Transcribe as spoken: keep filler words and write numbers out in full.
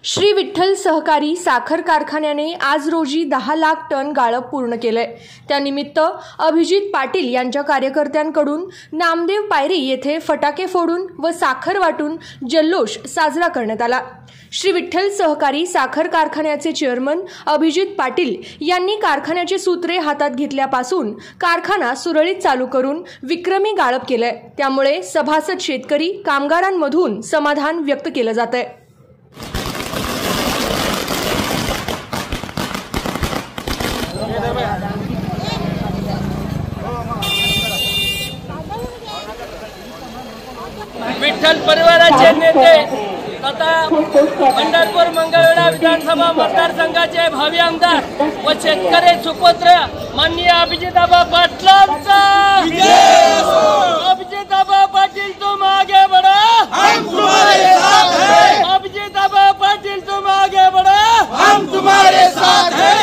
श्री विठ्ठल सहकारी साखर कारखान्याने आज रोजी दहा लाख टन गाळप पूर्ण केलंय। त्यानिमित्त अभिजित पाटील यांच्या कार्यकर्त्यांकडून नामदेव पायरी येथे फटाके फोडून व साखर वाटून जल्लोष साजरा करण्यात आला। श्री विठ्ठल सहकारी साखर कारखान्याचे चेअरमन अभिजित पाटील यांनी कारखान्याची सूत्रे हातात घेतल्यापासून कारखाना सुरळीत चालू करून विक्रमी गाळप केलंय। त्यामुळे सभासद शेतकरी कामगारांमधून समाधान व्यक्त केलं जातंय। विठ्ठल परिवाराचे नेते तथा पंढरपूर मंगळवेढा विधानसभा मतदारसंघाचे भावी आमदार व शेतकरी सुपुत्र माननीय अभिजितआबा पाटलांचा अभिजितआबा पाटील तुम आगे बढ़ो, हम तुम्हारे साथ हैं। अभिजितआबा पाटील तुम आगे बढ़ो, हम तुम्हारे साथ हैं।